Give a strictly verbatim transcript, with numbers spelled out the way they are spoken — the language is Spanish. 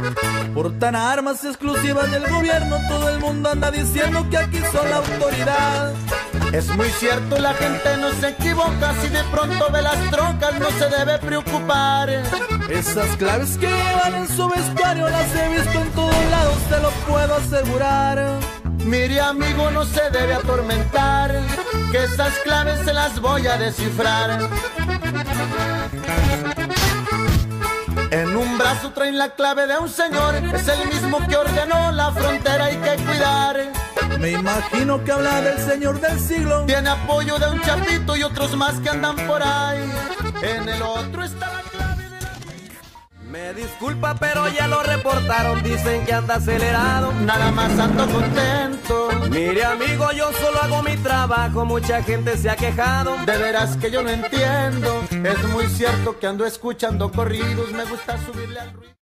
Portan armas exclusivas del gobierno, todo el mundo anda diciendo que aquí son la autoridad. Es muy cierto, la gente no se equivoca, si de pronto ve las trocas no se debe preocupar. Esas claves que llevan en su vestuario las he visto en todos lados, te lo puedo asegurar. Mire amigo, no se debe atormentar, que esas claves se las voy a descifrar. En un brazo traen la clave de un señor, es el mismo que ordenó la frontera hay que cuidar. Me imagino que habla del señor del siglo. Tiene apoyo de un chapito y otros más que andan por ahí. En el otro está la clave de la... Me disculpa, pero ya lo reportaron, dicen que anda acelerado. Nada más ando contento. Mire amigo, yo solo hago mi trabajo, mucha gente se ha quejado. De veras que yo no entiendo, es muy cierto que ando escuchando corridos, me gusta subirle al ruido.